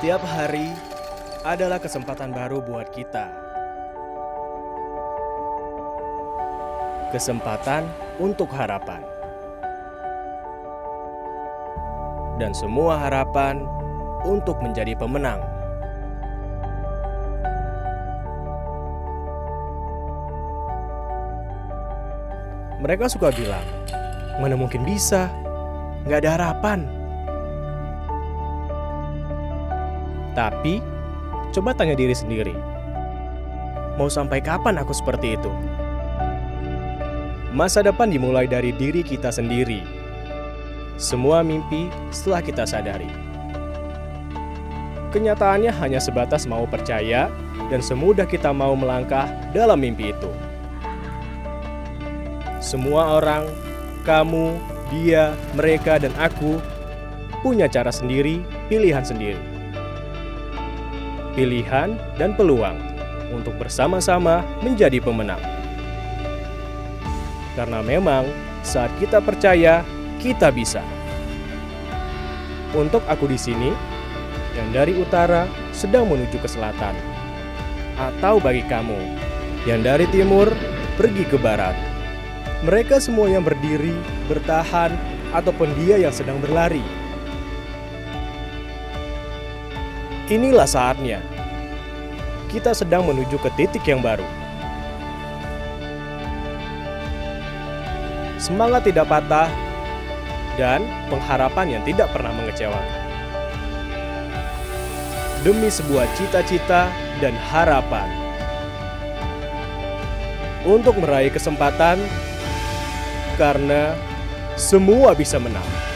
Setiap hari adalah kesempatan baru buat kita. Kesempatan untuk harapan. Dan semua harapan untuk menjadi pemenang. Mereka suka bilang, mana mungkin bisa, nggak ada harapan. Tapi, coba tanya diri sendiri, mau sampai kapan aku seperti itu? Masa depan dimulai dari diri kita sendiri. Semua mimpi setelah kita sadari. Kenyataannya hanya sebatas mau percaya dan semudah kita mau melangkah dalam mimpi itu. Semua orang, kamu, dia, mereka, dan aku punya cara sendiri, pilihan sendiri. Pilihan dan peluang untuk bersama-sama menjadi pemenang. Karena memang saat kita percaya, kita bisa. Untuk aku di sini, yang dari utara sedang menuju ke selatan. Atau bagi kamu, yang dari timur pergi ke barat. Mereka semua yang berdiri, bertahan, ataupun dia yang sedang berlari. Inilah saatnya. Kita sedang menuju ke titik yang baru. Semangat tidak patah, dan pengharapan yang tidak pernah mengecewakan. Demi sebuah cita-cita dan harapan. Untuk meraih kesempatan, karena semua bisa menang.